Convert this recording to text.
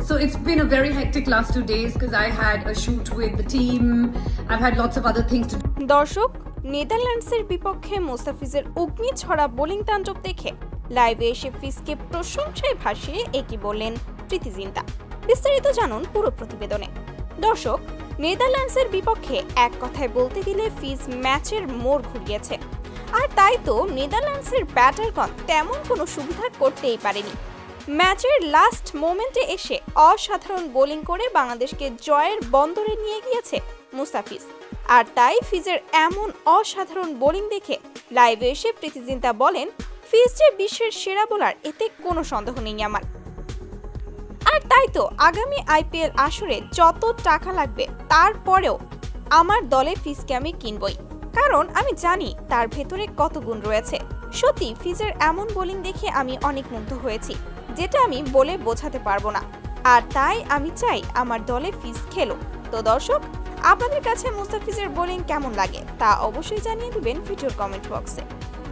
So it's been a very hectic last 2 days because I had a shoot with the team. I've had lots of other things to do. দর্শক, নেদারল্যান্ডসের বিপক্ষে মুস্তাফিজের অগ্নি ছড়া bowling তাণ্ডব দেখে লাইভে এসে ফিজকে প্রশংসায় ভাসিয়ে একই বললেন প্রীতি জিন্তা। বিস্তারিত জানুন পুরো প্রতিবেদনে। দর্শক, নেদারল্যান্ডসের বিপক্ষে এক কথায় বলতে গেলে ফিজ ম্যাচের মোড় ঘুরিয়েছে। আর তাই তো নেদারল্যান্ডসের ব্যাটারগণ তেমন কোনো সুবিধা করতেই পারেনি। ম্যাচের লাস্ট মোমেন্টে এসে অসাধারণ বোলিং করে বাংলাদেশকে জয়ের বন্দরে নিয়ে গিয়েছে মুস্তাফিজ। আর তাই ফিজের এমন অসাধারণ বোলিং দেখে লাইভে এসে প্রীতি জিন্তা বলেন, ফিজ যে বিশ্বের সেরা বোলার এতে কোনো সন্দেহ নেই আমার। আর তাই তো আগামী আইপিএল আসরে যত টাকা লাগবে তারপরেও আমার দলে ফিজকে আমি কিনবই, কারণ আমি জানি তার ভেতরে কত গুণ রয়েছে। সত্যি ফিজের এমন বোলিং দেখে আমি অনেক মুগ্ধ হয়েছি, যেটা আমি বলে বোঝাতে পারবো না। আর তাই আমি চাই আমার দলে ফিজ খেলো। তো দর্শক, আপনাদের কাছে মুস্তাফিজের বোলিং কেমন লাগে তা অবশ্যই জানিয়ে দিবেন ভিডিওর কমেন্ট বক্সে।